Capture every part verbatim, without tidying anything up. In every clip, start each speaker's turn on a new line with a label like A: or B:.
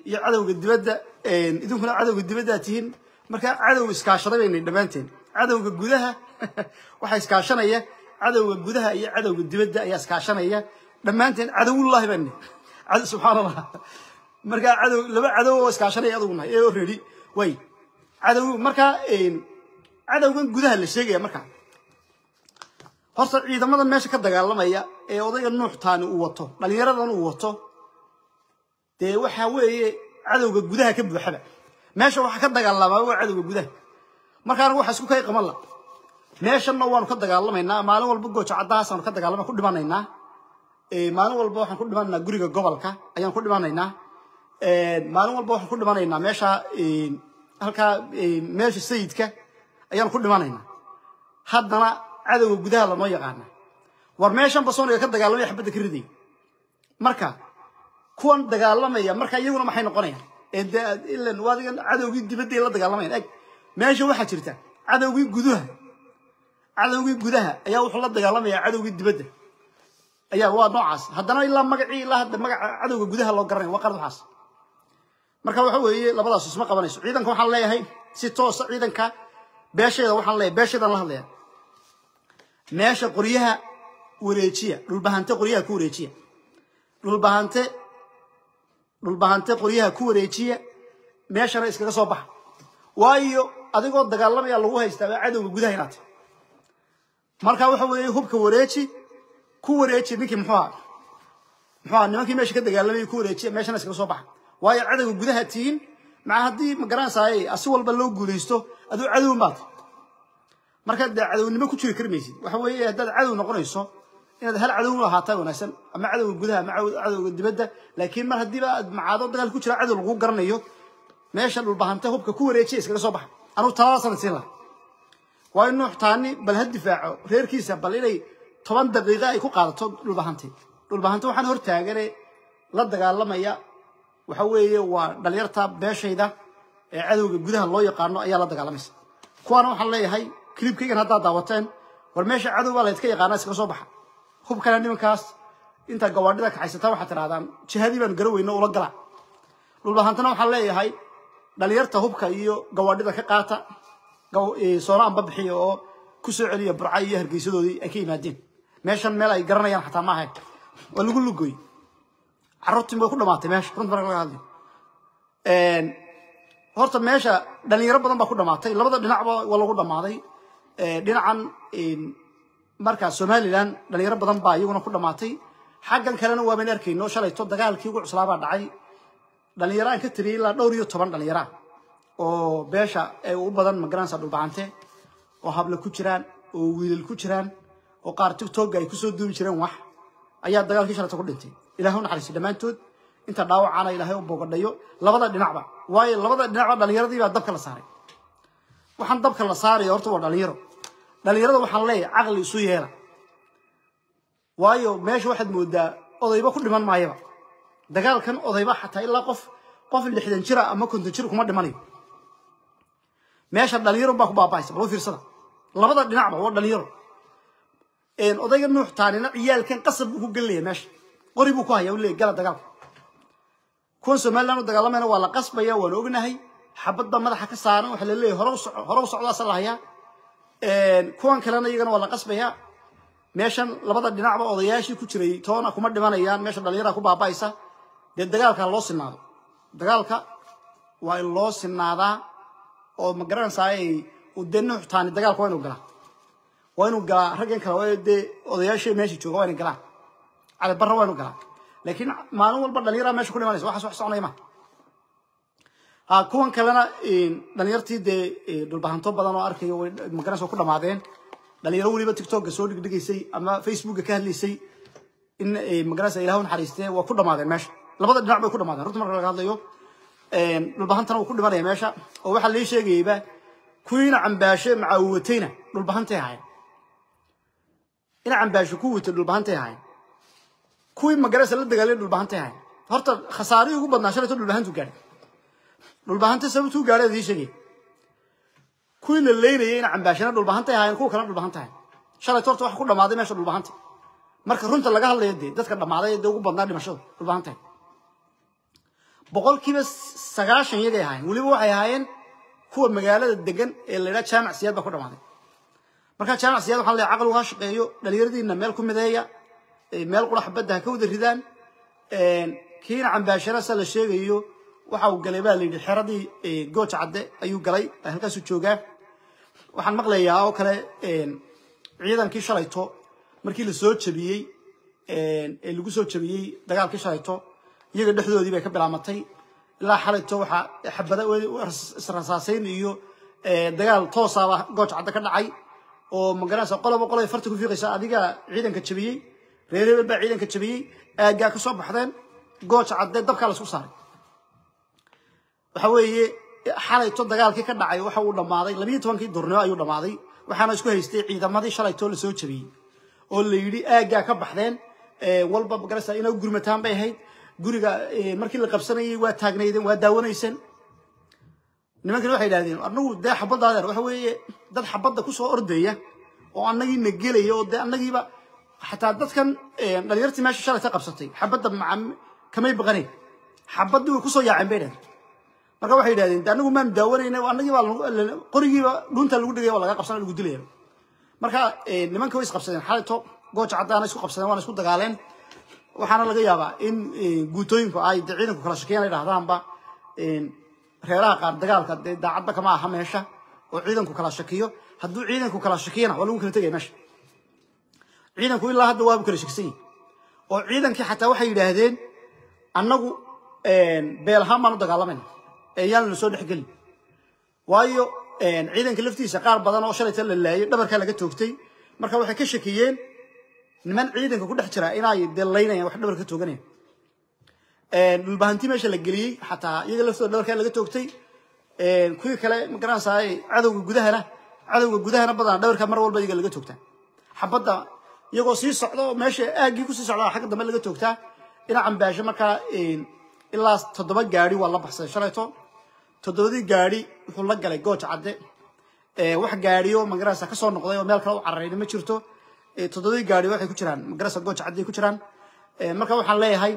A: iyo cadowga dibadda idinkuna cadowga dibadda tihiin marka cadow iskaashadaynay dhamaanteen cadowga gudaha waxa iskaashanaya cadowga gudaha iyo cadowga dibadda ayaa iskaashanaya dhamaanteen cadowullaahi baan cad subhanallah marka cadow laba cadow oo iskaashanaya aduguna ee already way cadow marka cadowgan gudaha la sheegaya marka horta ciidamada meesha ka dagaalamaya ee odayga Nuux Taani uu wato dhalinyaradan uu wato de waxa weeye cadowga gudaha ka buuxaba meesha waxa ka dagaalamay waa cadowga gudaha marka anagu waxa isku kay qaman la meeshana waanu ka dagaalamayna maalin walba goojo cadaas aanu ka dagaalama ku dhimanaynaa ee maalin walba waxaan ku dhimanaynaa guriga gobolka ayaan ku dhimanaynaa ee maalin walba waxaan ku dhimanaynaa meesha ee halka meesha sayidka ayaan ku dhimanaynaa haddana cadowga gudaha lama yaqaan war meeshan basooniga ka dagaalamay xabada ka riday marka kuwan dagaalamaya marka iyaguna maxay noqonayaan ee ilan waadigan cadowgii dibadda la dagaalamayaan ag meesha waxa jirta cadowgii gudaha cadowgii gudaha ayaa wuxuu la dagaalamaya cadowgii dibadda ayaa waa noocaas haddana ilaa magacii ilaa hadda magaca cadowga gudaha loo garanay waa qarad waxaas marka waxa weeye labadaas isma qabanayso ciidanka waxaan leeyahay si toos ah ciidanka beesheeda waxaan leeyahay beesheedan la hadlayaa meesha qoriyaha wareejiya dhulbahante qoriyaha ku wareejiya dhulbahante dhulbahante qoriyaha ku wareejiya meeshana iskaga soo bax waayo adigoo dagaalamaya lagu haystaa cadowga gudaha inaad marka waxa weeye hubka wareeji ku wareeji ninkii muxuu ahaa muxuu ahaa nimankii meesha ka dagaalamay ku wareejiya meeshana iskaga soo bax waayo cadowga gudaha tiin ma hadii ma garanaysaay asi walba loo guuleysto aduu cadow maad marka cadownimo ku jiri karmaysid waxa weeye hadda cadow noqonayso inaad hal cadow lahaataa wanaagsan ama cadowga gudaha ama cadowga dibadda laakiin mar hadii aad macaado dagaal ku jira cadow lagu garanayo meesha dhulbahanta hubka ku wareejiya iskaga soo bax anu talaada sanadsiin la waa inuu Taani bal had difaaco reerkiisa bal inay toban daqiiqo ay ku qaadato dhulbahanta dhulbahanta waxaan hor taaganay la dagaalamaya waxa weeye waa dhalinyarta beeshayda ee cadowga gudaha loo yaqaano ayaa la dagaalamaysa kuwana waxaan leeyahay clipkaygan hadda daawateen war meesha cadowga la iska yaqaana iska soo baxa hubkana nimankaas inta gawaadhida ka haysata waxa tiraadaan jihadii baan garaweyno ula gala dhulbahantana waxaan leeyahay dhalinyarta hubka iyo gawaadhida ka qaata soonaan babixiyo oo ku soo celiya burcay iyo hargeysadoodii ay ka yimaadeen meeshan meel ay garanayaan xataa ma ahayn waa lagu lugoy carruurtii way ku dhamaatay meesha runta marka laga hadlayo een horta meesha dhalinyaro badan baa ku dhamaatay labada dhinacba waa lagu dhamaaday ee dhinacan in marka Somaliland dhalinyaro badan baa iyaguna ku dhamaatay xaggan kalena waa baan arkayno shalayto dagaalkii ugu cuslaaba dhacay dhalinyaro aan ka tiriyay ilaa dhowr iyo toban dhalinyaro oo beesha ay u badan magaranaysa dhulbahante oo habla ku jiraan oo wiilal ku jiraan oo qaar TikTok ay ku soo duubi jireen wax ayaa dagaalkii shalayto ku dhintay ilaahu naxariis dhamaantood inta dhaawacana ilaahay u bogadhayo labada dhinacba waayo labada dhinacba dhalinyaradii baa dabka la saaray waxaan dabka la saaray horta waa dhalinyaro dhalinyarada waxaan leeyahay aqli isu yeela waayo meesha waxaad moodaa odayba ku dhiman maayaba dagaalkan odayba xataa ilaa qof qof lixdan jira ama konton jir kuma dhimanayo meesha dhalinyaro baa ku baabaaysa loo fiirsada labada dhinacba waa dhalinyaro een odayga Nuux Taanina ciyaalkan qasab ku galay meesha qori buu ku hayaa u leeyahay gala dagaalka kuwan Somaliland dagaalamana waa la qasbaya waan ognahay xabadda madaxa ka saaran waxa la leeyahay hore u socdo hore u socdo asalaaya een kuwan kalena iyagana waa la qasbaya meeshan labada dhinacba odayaashii ku jiray toona kuma dhimanayaan meesha dhalinyarada ku baabaaysa de dagaalka loo sinaado dagaalka waa in loo sinaadaa oo ma garanaysaay u Nuux Taani dagaalka waa inuu galaa waa inuu galaa raggan kale waa de odayaashii meesha jooga waa inay galaan على برا وين وقال لكن ما نقول برا دنيرة ماشي كل ما نسوي حسوا حسوا ما ها كون كلنا دنيرتي ده دول بهانتو بدنا أركي ومكان سو كل ما عادين دنيرة ولي بتيك توك سو دق دقي سي أما فيسبوك كان لي سي إن مكان سيلهون حريسته وكل ما عادين ماشي لبض النعمة كل ما عادين رحت مرة هذا يوم دول بهانتنا وكل ما عادين ماشي وواحد ليش يجيبه كوين عم باشة معوتينا دول بهانتي هاي إن عم باشة قوة دول بهانتي هاي كوين مجلس اللي دجالين البهانتة هاي هرت خساري يقول بدنا شريت البهانتو قاري البهانتة سوتو قاري ذي شيء كوين الليل ينا عم باشنا البهانتة هاي كوك كلام البهانتة هاي شريت ورت واحد كله ماضي ماشي البهانتة مركز رنت اللي جاه اللي يدي ده كده ماضي يدي يقول بدنا لي ماشي البهانتة boqol kiiba sagaashan iyagay ahaayeen weliba waxay ahaayeen kuwa magaalada degan ee la yidhaha jaamac siyaad baa ku dhammaaday marka jaamac siyaad waxaan leeyahay caqligu ha shaqeeyo dhalinyaradiina meel ku mideeya meel qurax badda ha ka wada ridaan kiina cambaashara la sheegayo waxa uu galay baa la yidhi xeradii gooja cadde ayuu galay halkaasuu joogaa waxaan maqlayaa oo kale ciidankii shalayto markii la soo jabiyey ee lagu soo jabiyey dagaalkii shalayto iyaga dhexdoodii bay ka bilaamatay ilaa xalayto waxa xabada israsaasayn iyo dagaal toos ah gooja cadde ka dhacay oo magaranaysa qolobo qolay farta ku fiiqaysa adiga ciidanka jabiyey reer hebel baa ciidanka jabiyey aagaa ka soo baxdeen gooja cadde dabkaa la isku saaray waxa weeye xalayto dagaalkii ka dhacay waxa uu dhamaaday labiyo tobankii durniyo ayuu dhamaaday waxaana isku haystay ciidamadii shalayto la soo jabiyey oo la yidhi aagaa ka baxdeen walba magaranaysa inay gurmataan bay ahayd guriga markii la qabsanayay waa taagnaydeen waa daawanaysan nimankana waxay yidhahdeen annagu dee xabadaadeer waxa weeye dad xabadda ku soo ordaya oo annagii na gelaya oo dee annagiiba xataa dadkan dhalinyartii meesha shalayta qabsatay xabadda kamay baqanayn xabaddii way ku soo yaaceen bay dhahdeen marka waxay yidhahdeen de annagu maanu daawanayna annagii baa qorigiiba dhunta lagu dhigaya oo laga qabsana lagu dilaya marka nimanka way isqabsadeen xalayto gooja caddaana isku qabsadeen waana isku dagaaleen waxaana laga yaabaa in guutooyinku ay de ciidanku kala shakiyaan ay dhahdaanba reeraha qaar dagaalka dee daacadba kama aha meesha oo ciidanku kala shakiyo hadduu ciidanku kala shakiyana waa lagu kala tegaya meesha ciidanku ilaa hadda waabu kala shakisan yihin oo ciidankii xataa waxay yidhaahdeen annagu beel ahaan baan u dagaalamayna ee yaan la soo dhexgelin waayo ciidanka laftiisa qaar badan oo shalayta la laayay dhabarkaa laga toogtay marka waxay ka shakiyeen niman ciidanka ku dhex jira inay deelaynayaan wax dhabarka tooganayaan dhulbahanti meesha la geliyey xataa iyaga laftooda dhabarkaa laga toogtay kuwii kale ma garanaysaay cadowga gudahana cadowga gudahana badan dhabarkaa mar walba iyaga laga toogtaa xabadda iyagoo sii socdo meesha aaggii ku sii socdaa xagga dambe laga toogtaa dhinacan baasho markaa ilaa toddoba gaari waa la baxsaday shalayto toddobadii gaari wuxuu la galay gooja cadde wax gaariyo magarasa ka soo noqday oo meel kale u cararayna ma jirto toddobadii gaari waxay ku jiraan magarasa gooja cadde ku jiraan marka waxaan leeyahay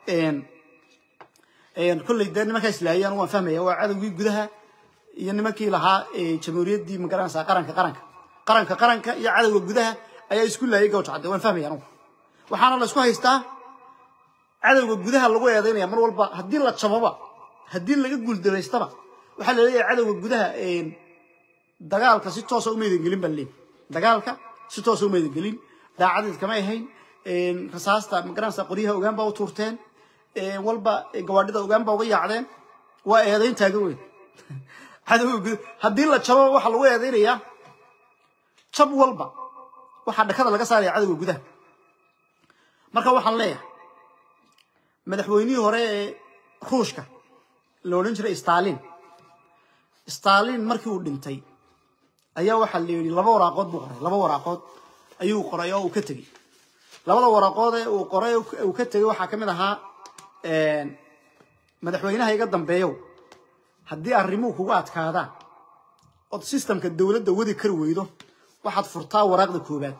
A: kulley dee nimanka islaayaan waan fahmaya waa cadowgii gudaha iyo nimankii lahaa jamhuuriyaddii magarasa qaranka qaranka qaranka qaranka iyo cadowga gudaha ayaa isku laayay gooja cadde waan fahmaya anugu waxaana la isku haystaa cadowga gudaha lagu eedaynaya mar walba haddii la jababa haddii laga guuldaraystaba waxaa la leeyahay cadowga gudaha dagaalka si toosa uma eedan gelin baa leeyahay dagaalka si toosa uma eedan gelin daacadeed kama ahayn rasaasta magaranaysa qoryaha ogaan baa u tuurteen walba gawaadhida ogaan baa uga yaacdeen waa eedayn taagan weyn cadowga gudaha haddii la jabo waxaa lagu eedaynayaa jab walba waxaa dhakada laga saaraya cadowga gudaha marka waxaan leeyahay madaxweynihii hore ee ruushka la odhan jiray stalin stalin markii uu dhintay ayaa waxaa la yidhi laba waraaqood buu qoray laba waraaqood ayuu qoray oo uu ka tegey labada waraaqood ee uu qoray uu ka tegey waxaa ka mid ahaa madaxweynaha iga dambeeyow haddii arrimuhu kugu adkaadaan ood systemka dowladda wadi kari weydo waxaad furtaa waraaqda koobaad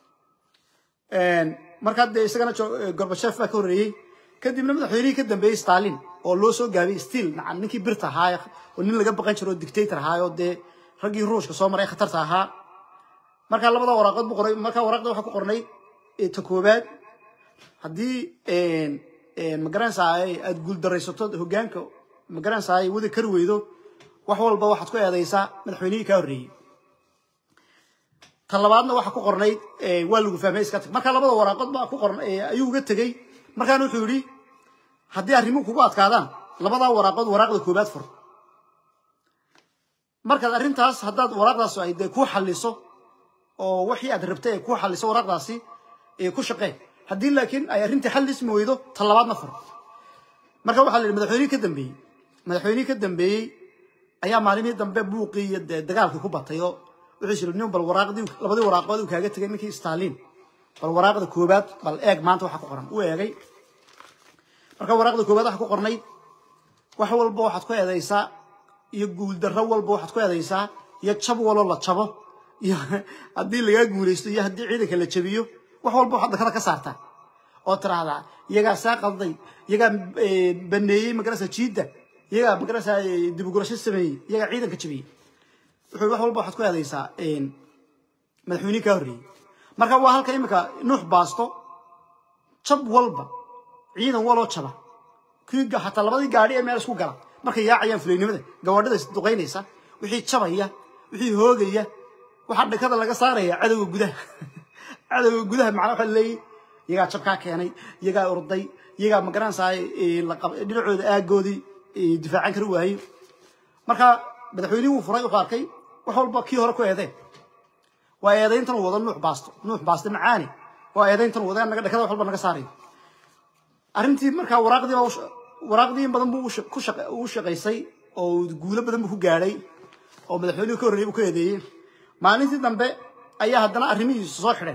A: markaa dee isagana gorbasheef baa ka horreeyey kadibna madaxweynihii ka dambeeyey stalin oo loo soo gaabiyey stiil nacan ninkii birta ahaa oo nin laga baqan jiro oo dictator ahaa oo dee raggii ruushka soo maray khatarta ahaa markaa labada waraaqood buu qoray markaa waraaqda waxaa ku qornay ta koobaad haddii magaranaysaay aad guuldaraysato hoggaanka magaranaysaay wadi kari weydo wax walba waxaad ku eedaysaa madaxweynihii kaa horreeyey ta labaadna waxaa ku qornayd waa lagu fahmay iska tag markaa labada waraaqood baa ku qornay ayuu uga tegey markaan wuxuu yidhi haddii arrimuhu kugu adkaadaan labadaa waraaqood waraaqda koobaad fur markaad arrintaas haddaad waraaqdaas ay dee kuu xalliso oo wixii aad rabtay ay kuu xalliso waraaqdaasi ee ku shaqee haddii laakiin ay arrintii xallismi weydo ta labaadna fur marka waxaa la yidhi madaxweynihii ka dambeeyey madaxweynihii ka dambeeyey ayaa maalimihii dambe buuqii iyo dee dagaalkii ku batay oo wuxuu yidhi nin bal waraaqdii labadii waraaqood uu kaaga tegay ninkii stalin bal waraaqda koobaad bal eeg maanta waxa ku qoran uu eegay marka waraaqda koobaad waxa ku qornay wax walba waxaad ku eedaysaa iyo guuldarro walba waxaad ku eedaysaa iyo jab waloo la jabo iyo haddii lagaa guulaysto iyo haddii ciidanka la jabiyo wax walba waxaad dakada ka saartaa oo tiraahda iyaga saaqaday iyaga baneeyay magarasa jiida iyaga magarasa dib u gurasho sameeyay iyaga ciidanka jabiyay wuxuu wax walba waxaad ku aadaysaa een madaxweynaha ka horreeyay marka waa halka imika nuux baasto jab walba ciidan waloo jaba kiiga hatta labadii gaari ee meel isku gala markay yaacayaan fuleynimada gawadhada duqeynaysa wixii jabaya wixii hoogaya waxa dhakada laga saaraya cadawga gudaha cadawga gudaha macna waxa leeyahay iyaga jabka keenay iyaga urday iyaga ma garanaysaa la dhinacooda aagoodi difaacan kara waayay marka madaxweynuhu uu furay u qaarkay wax walba kii hore ku eeday waa eedayntan wada nuux baasto nuux baasto macaani waa eedayntan wada naga dhakada wax walba naga saaray arintii marka waraaqdii waraaqdii badan buu ku shaqay uu shaqaysay oo guulo badan buu ku gaaray oo madaxweynuhu ka horreeyay ku eedeeyay maalintii dambe ayaa haddana arrimihiisu soo xidhan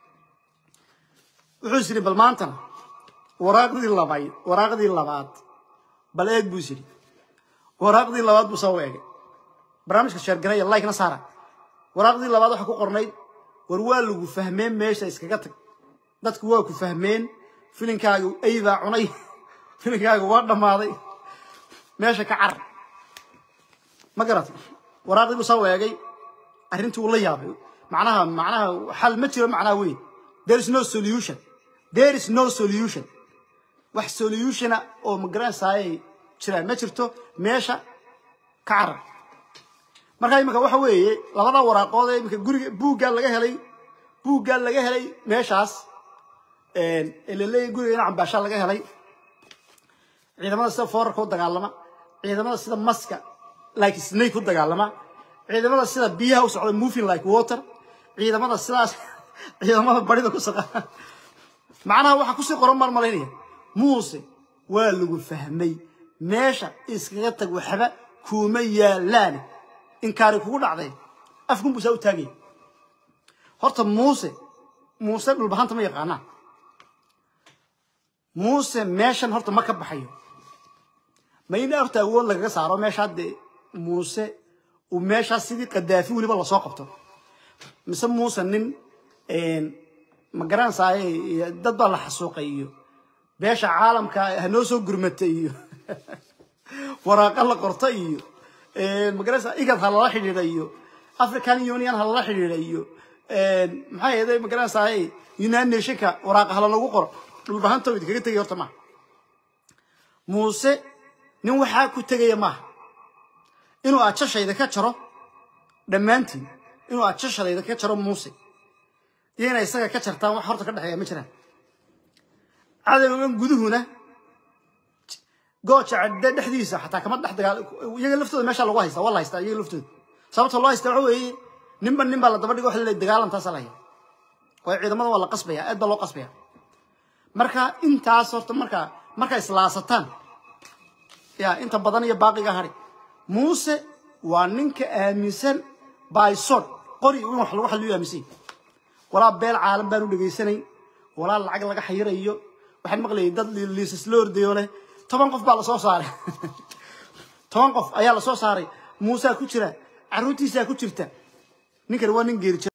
A: wuxuu yiri bal maantana waraaqdii labaad waraaqdii labaad bal eeg buu yiri waraaqdii labaad buu soo eegay barnaamijka share garay like na saara waraaqdii labaad waxa ku qornayd war waa lagu fahmeen meesha iskaga tag dadku waa ku fahmeen filinkaagu ayda cunay filinkaagu waa dhamaaday meesha ka car ma garat waraaqdii buu soo eegay arrintu la yaabay macnaha macnaha xal ma jiro macnaha weyn there is no solution there is no solution wax solution oo ma garanayay jira ma jirto meesha ka car marka imika waxa weeye labada waraaqood ee imika guriga buugga laga helay buugga laga helay meeshaas een ilaa guriga cambaasha laga helay ciidamada sida foorarka u dagaalama ciidamada sida maska like snake u dagaalama ciidamada sida biyaha u socda moving like water ciidamada sidaas ciidamada barida ku saqa macnaha waxa ku sii qoran mar maleynaya muuse waa lagu fahmay meesha iskaga tag waxba kuma yaalaan in kaari kugu dhacday afku buusa u taagay horta muuse muuse dhul bahanta ma yaqaana muuse meeshan horta ma ka baxayo ma ina horta awood laga saaro meesha hadde muuse u meesha sidii qadaafi waliba la soo qabto mise muuse nin een ma garanaysaa dad baa la xasuuqayo beesha caalamka hanoo soo gurmatay iyo waraaqa la qortay iyo een ma garanaysaa igad hal la xiriirayo African Union hal la xiriirayo een maxay ahayd ma garanaysaa United Nationka waraaqa hal lagu qoro dhul bahanta wadi kaga tagay horta ma muuse nin waxa ku tagay ma inuu aachashayda ka jaro dhamaantiin inuu aachashayda ka jaro muuse iyana isaga ka jartaan wax horta ka dhaxeeya ma jiraan cadawgan guduhuna goocha cadda dhaxdiisa xataa kama dhax dagaal iyaga laftooda meesha lagu haysta wala haysta iyaga laftooda sababta loo haysta waxa weeye ninba ninba la daba dhigo wax la dagaalantaa salaya way ciidamada wala qasbaya aad ba loo qasbaya marka intaas horta marka marka islaasataan ya inta badan iyo baaqiga hari muuse waa ninka aaminsan baaysood qori wax lagu xaliyo aaminsan wala beel caalam baan u dhageysanay wala lacag laga xayirayo waxaan maqlay dad liisas loo ordayo leh toban qof baa la soo saaray toban qof ayaa la soo saaray muuse ku jira caruurtiisa ku jirta ninkan waa nin geeri